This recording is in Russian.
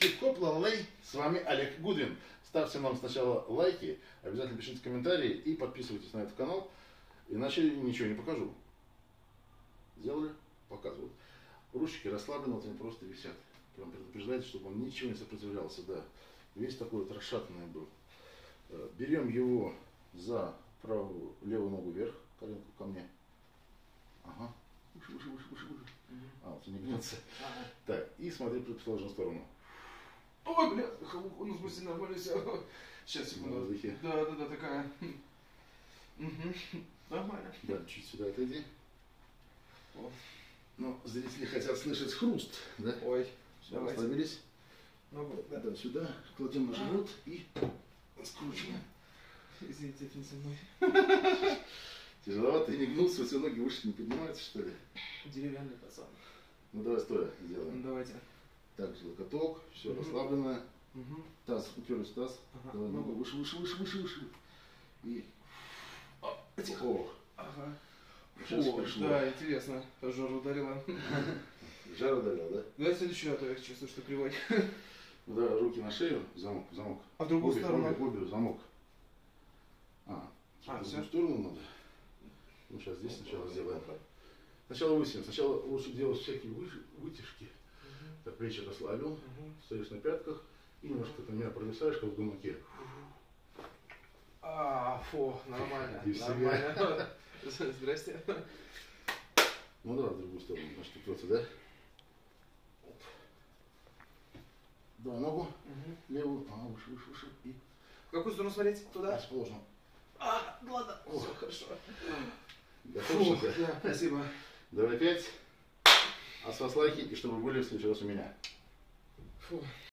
Хип-хоп, лалей, с вами Олег Гудвин. Ставьте нам сначала лайки, обязательно пишите комментарии и подписывайтесь на этот канал, иначе ничего не покажу. Сделали? Показывают. Ручки расслаблены, вот они просто висят. Прям предупреждайте, чтобы он ничего не сопротивлялся, да. Весь такой вот расшатанный был. Берем его за правую, левую ногу вверх, коленку ко мне. Ага. Выше. А, вот не гнется. Так, и смотри в противоположную сторону. Ой, бля, ну в смысле нормально все. Сейчас, секунду. Да, такая. Нормально. Да, чуть сюда отойди. О. Ну, зрители хотят слышать хруст, да? Ой, все, расслабились. Да, сюда, кладем на живот и скручиваем. Извините, это не со мной. Тяжеловато, ты не гнулся, все ноги выше не поднимаются, что ли? Деревянный пацан. Ну давай стоя сделаем. Давайте. Так, локоток, все расслаблено. Таз, уперлись в таз. Давай ногу выше. И... Ох. Ага. Сейчас пришло. Да, интересно. Жар ударила. Жар ударил, да? Давайте следующую, а то я чувствую, что кривой. Ну да, руки на шею, замок. А в другую сторону? Обе, замок. В все? другую сторону надо. Ну сейчас здесь сначала сделаем. Сначала высим. Сначала лучше делать всякие вытяжки. Так, плечи расслабил, стоишь на пятках и немножко ты меня провисаешь, как в гамаке. Фу, нормально. Нормально. Здрасте. Ну давай в другую сторону, значит, упрется, да? Давай ногу, левую, выше. И... В какую сторону смотреть? Туда? Расположено. Ладно, все хорошо. Готов? Да, спасибо. Давай 5. А с вас лайки, и чтобы были в следующий раз у меня. Фу.